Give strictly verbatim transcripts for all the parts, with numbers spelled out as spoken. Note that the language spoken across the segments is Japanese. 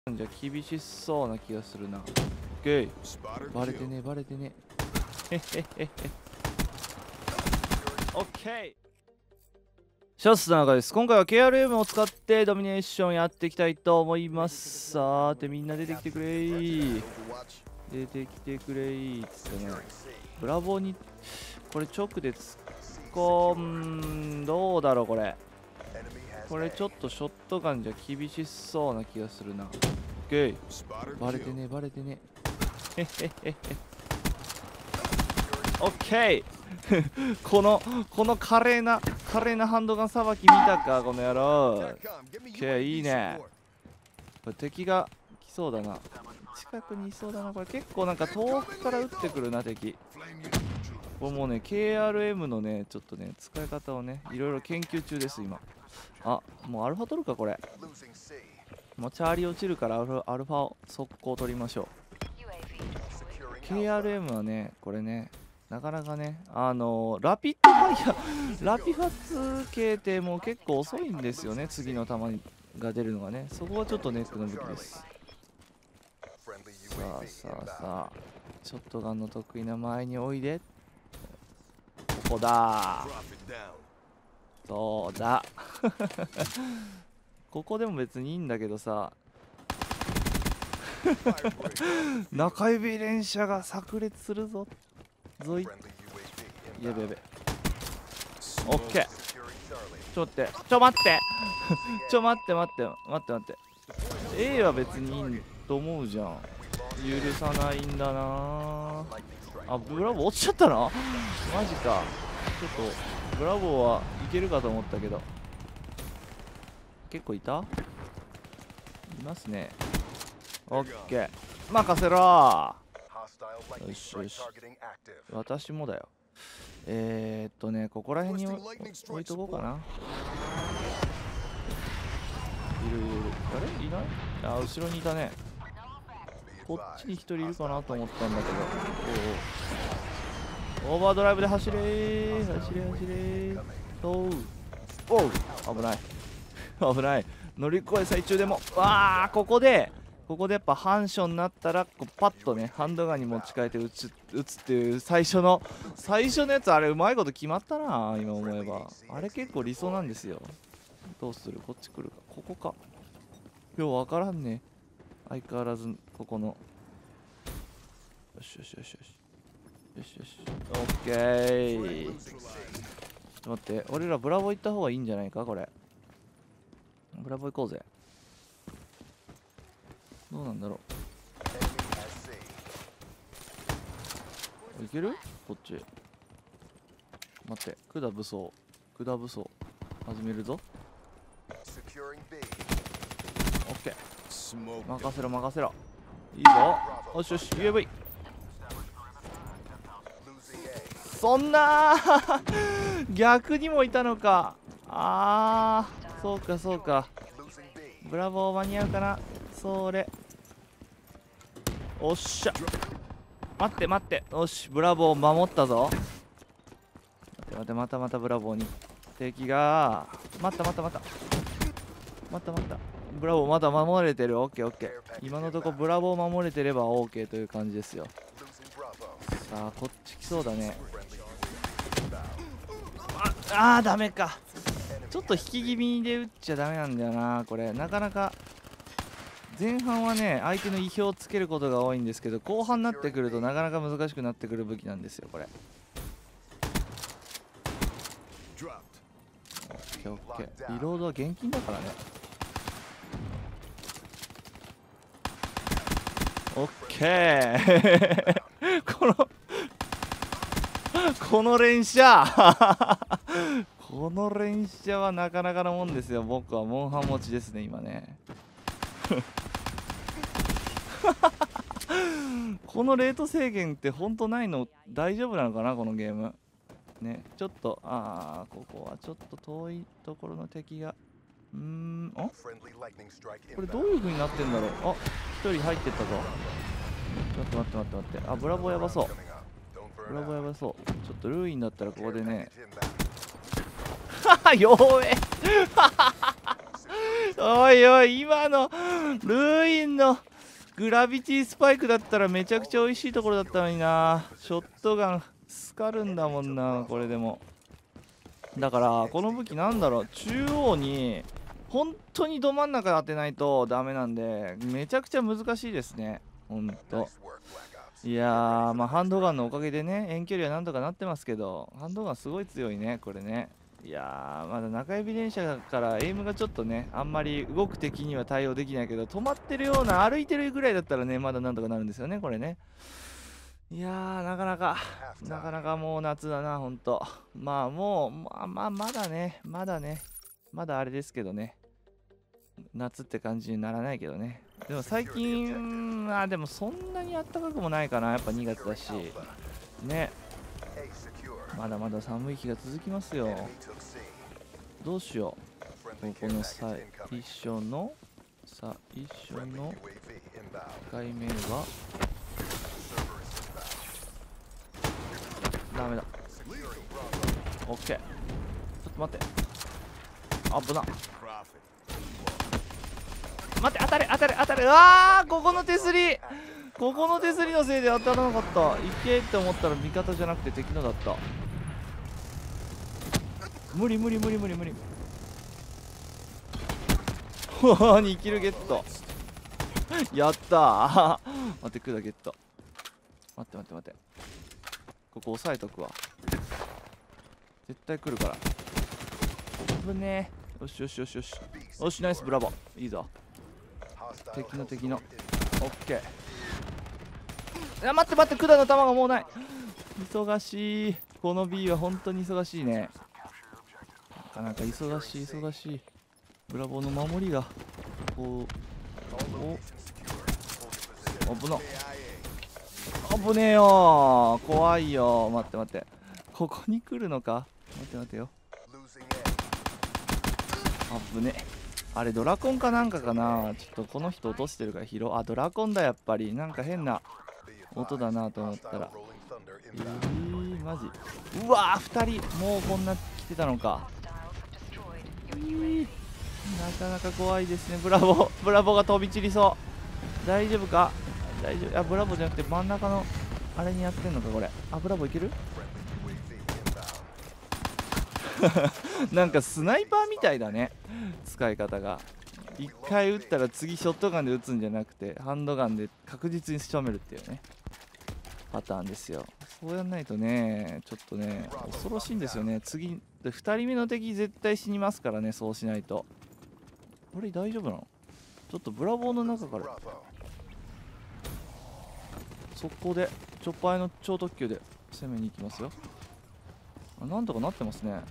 じゃ厳しそうな気がするな。ゲイバレてねバレてねへへへへ。オッケー。シャスの中です。今回は ケーアールエム を使ってドミネーションやっていきたいと思います。さてみんな出てきてくれー。出てきてくれーっつってね。ブラボーにこれ直で突っ込んどうだろうこれ。これちょっとショットガンじゃ厳しそうな気がするな。ゲイバレてねバレてねへへへへ。オッケー。このこの華麗な華麗なハンドガンさばき見たかこの野郎。オッケーいいね。これ敵が来そうだな。近くにいそうだな。これ結構なんか遠くから撃ってくるな敵。これもうね ケーアールエム のねちょっとね使い方をねいろいろ研究中です今。あもうアルファ取るかこれ。もうチャーリー落ちるからアルファアルファを速攻取りましょう。 ケーアールエム はねこれねなかなかねあのー、ラピッドファイヤーラピファツ系ってもう結構遅いんですよね。次の弾が出るのがねそこはちょっとネックの武器です。さあさあさあショットガンの得意な前においで。ここだそうだここでも別にいいんだけどさ中指連射が炸裂するぞぞい。やべやべ。オッケー。ちょっと待ってちょ待ってちょ待って待って待って待って A は別にいいと思うじゃん。許さないんだなあ。ブラボー落ちちゃったなマジか。ちょっとブラボーはいけるかと思ったけど結構いたいますね。オッケー任せろー。よしよし私もだよ。えー、っとねここら辺に置いとこうかな。いるいるいる。あれいない。あ後ろにいたね。こっちに一人いるかなと思ったんだけど。おうオーバードライブで走れー走れ走れー。おうおう危ない危ない。乗り越え最中でもわあここでここでやっぱ反射になったらこうパッとねハンドガンに持ち替えて撃つ撃つっていう最初の最初のやつあれうまいこと決まったな今思えば。あれ結構理想なんですよ。どうするこっち来るかここかようわからんね相変わらずここの。よしよしよしよしよしよしオッケー。ちょっと待って俺らブラボー行った方がいいんじゃないかこれ。ブラボー行こうぜ。どうなんだろういけるこっち。待って管武装管武装始めるぞ。オッケー任せろ任せろいいぞ。よしよし ユーエーブイ そんな逆にもいたのか。あーそうかそうか。ブラボー間に合うかなそれ。おっしゃ待って待ってよしブラボー守ったぞ。待って待ってまたまたブラボーに敵が待った待った待った待った待ったブラボーまだ守れてる。オッケーオッケー。今のとこブラボー守れてれば OK という感じですよ。さあこっち来そうだね。ああーダメか。ちょっと引き気味で打っちゃダメなんだよなこれ。なかなか前半はね相手の意表をつけることが多いんですけど後半になってくるとなかなか難しくなってくる武器なんですよこれ。オッケーオッケー。リロードは現金だからね。オッケーこのこの連射この連射はなかなかのもんですよ。僕はモンハン持ちですね今ねこのレート制限ってほんとないの大丈夫なのかなこのゲームね。ちょっとああここはちょっと遠いところの敵がうーんあこれどういう風になってんだろう。あ一人入ってったぞ。ちょっと待って待って待ってあブラボーやばそうブラボーやばそう。ちょっとルーインだったらここでねはは弱えおいおい、今のルインのグラビティスパイクだったらめちゃくちゃ美味しいところだったのにな。ショットガンスカるんだもんな、これでも。だからこの武器なんだろう、中央に本当にど真ん中当てないとダメなんで、めちゃくちゃ難しいですね、ほんと。いやー、まあハンドガンのおかげでね、遠距離はなんとかなってますけど、ハンドガンすごい強いね、これね。いやー、まだ中指連射からエイムがちょっとね、あんまり動く敵には対応できないけど、止まってるような、歩いてるぐらいだったらね、まだなんとかなるんですよね、これね。いやー、なかなか、なかなかもう夏だな、ほんと。まあもう、まあまあ、まだね、まだね、まだあれですけどね。夏って感じにならないけどね。でも最近、あ、でもそんなに暖かくもないかな、やっぱにがつだし。ね。まだまだ寒い日が続きますよ。どうしよう。ここの最初の、最初のいっかいめは、ダメだ。オッケー。ちょっと待って。危な。待って、当たれ当たれ当たれ。うわー、ここの手すり、ここの手すりのせいで当たらなかった。いけって思ったら味方じゃなくて敵のだった。無理無理無理無理無理。ほわ、にキルゲット。やったー。待って、クダゲット。待って待って待って、ここ押さえとくわ。絶対来るから。危ねえ。よしよしよしよしよし、ナイス、ブラボー。いいぞ。敵の敵の。オッケー。いや、待って待って、管の弾がもうない。忙しい。この B は本当に忙しいね。なかなか忙しい忙しい。ブラボーの守りがこう、お危な、危ねえよ、怖いよ。待って待って、ここに来るのか。待って待ってよ。危ねえ。あれドラコンかなんかかな。ちょっとこの人落としてるから拾う。あ、ドラコンだやっぱり。なんか変な音だなと思ったら、えー、マジ。うわー、ふたりもうこんな来てたのか。えー、なかなか怖いですね。ブラボー、ブラボーが飛び散りそう。大丈夫か、大丈夫。いや、ブラボーじゃなくて真ん中のあれにやってんのかこれ。あ、ブラボーいけるなんかスナイパーみたいだね、使い方が。いっかい撃ったら次ショットガンで撃つんじゃなくて、ハンドガンで確実に仕留めるっていうね、パターンですよ。そうやんないとね、ちょっとね、恐ろしいんですよね。次でふたりめの敵絶対死にますからね、そうしないと。これ大丈夫なの。ちょっとブラボーの中から速攻でチョッパーの超特急で攻めに行きますよ。あ、なんとかなってますね。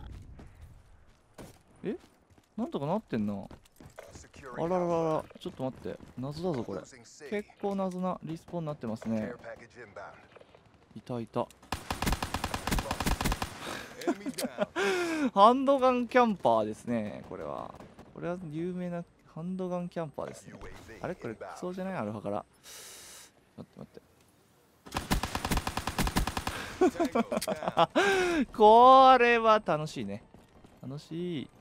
え、なんとかなってんな。あらららら、ちょっと待って、謎だぞこれ。結構謎なリスポーンになってますね。いたいた。ハンドガンキャンパーですね、これは。これは有名なハンドガンキャンパーですね。あれこれクソじゃない、アルファから。待って待って。これは楽しいね。楽しい。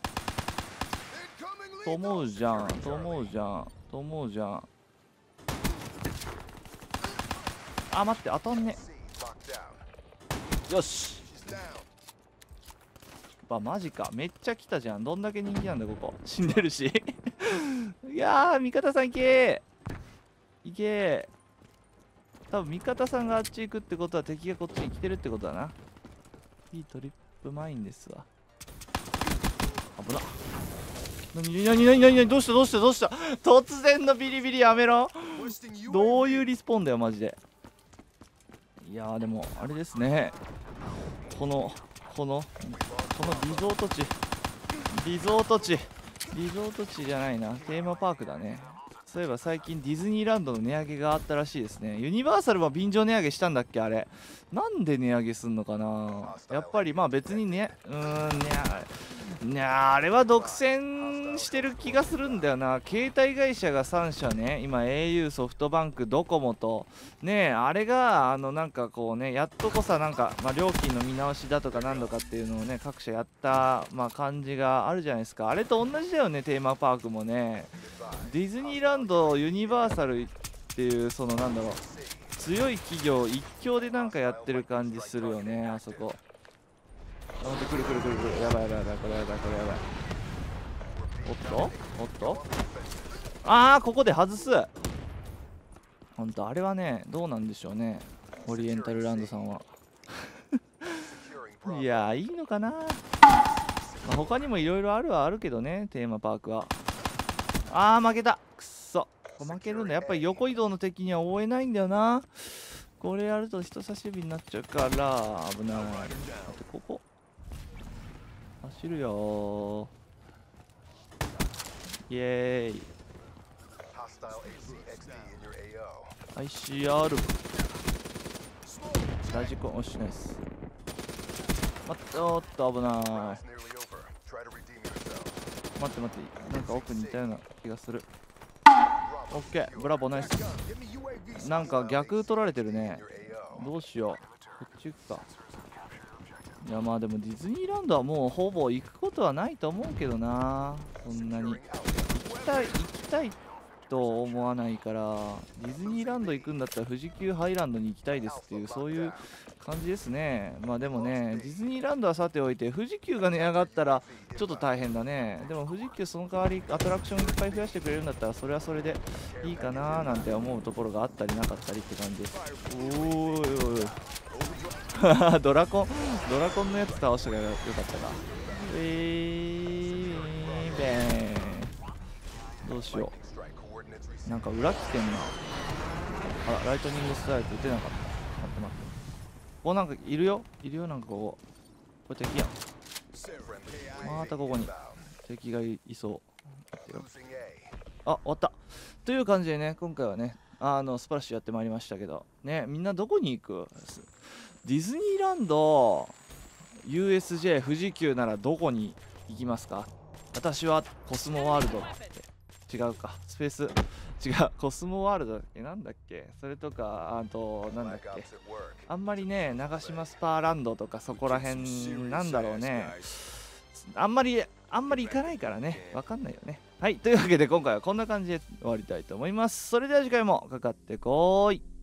と思うじゃん、と思うじゃん、と思うじゃん。あ、待って、当たんね。よし。あ、マジか。めっちゃ来たじゃん。どんだけ人気なんだここ。死んでるし。いやー、味方さん行けー、行けー。多分味方さんがあっち行くってことは敵がこっちに来てるってことだな。いいトリップマインですわ。危な。なになになになになに、どうしたどうしたどうした。突然のビリビリやめろ。どういうリスポーンだよマジで。いやー、でもあれですね、このこのこのリゾート地、リゾート地リゾート地じゃないな、テーマパークだね。そういえば最近ディズニーランドの値上げがあったらしいですね。ユニバーサルは便乗値上げしたんだっけ。あれなんで値上げすんのかな。やっぱりまあ別にね、うーん、ねあれ、ねあれは独占分してる気がするんだよな。携帯会社がさん社ね、今 au、ソフトバンク、ドコモとね、あれがあのなんかこうね、やっとこさなんか、まあ、料金の見直しだとかなんとかっていうのをね、各社やった、まあ、感じがあるじゃないですか。あれと同じだよね、テーマパークもね。ディズニーランド、ユニバーサルっていうそのなんだろう、強い企業一強でなんかやってる感じするよね、あそこ。あ、待って、くるくるくるくる。やばいやばいやばい、これやばい、これやばい。おっとおっと、ああ、ここで外す。ほんと、あれはね、どうなんでしょうね、オリエンタルランドさんは。いやー、いいのかな。まあ、他にもいろいろあるはあるけどね、テーマパークは。あー、負けた。くっそ。負けるんだ。やっぱり横移動の敵には追えないんだよな。これやると人差し指になっちゃうから、危ない。あと、ここ。走るよー。イエーイ。アイシーアール。ラジコン、おしないっす。待って、おっと、危ない。待って待って、なんか奥にいたような気がする。オッケー、ブラボー、ナイス。なんか逆取られてるね。どうしよう。こっち行くか。いや、まあでもディズニーランドはもうほぼ行くことはないと思うけどな。そんなに。行きたい、行きたいと思わないから、ディズニーランド行くんだったら富士急ハイランドに行きたいですっていう、そういう感じですね。まあでもね、ディズニーランドはさておいて、富士急が値上がったらちょっと大変だね。でも富士急その代わりアトラクションいっぱい増やしてくれるんだったら、それはそれでいいかななんて思うところがあったりなかったりって感じです。おーいおいおいドラコン、ドラコンのやつ倒したからよかったか。ウィーベーン。どうしよう。なんか裏来てんな。あら、ライトニングストライク打てなかった。待って待って。ここなんかいるよ。いるよ、なんかここ。これ敵やん。またここに敵が い, いそう。待ってよ。あ、終わった。という感じでね、今回はね、あのスプラッシュやってまいりましたけど、ね、みんなどこに行く？ディズニーランド、ユーエスジェー、富士急ならどこに行きますか？私はコスモワールドって。違うか。スペース。違う。コスモワールドだっけ？なんだっけ？それとか、あと、なんだっけ？あんまりね、長島スパーランドとかそこら辺、なんだろうね。あんまり、あんまり行かないからね。わかんないよね。はい。というわけで今回はこんな感じで終わりたいと思います。それでは次回もかかってこーい。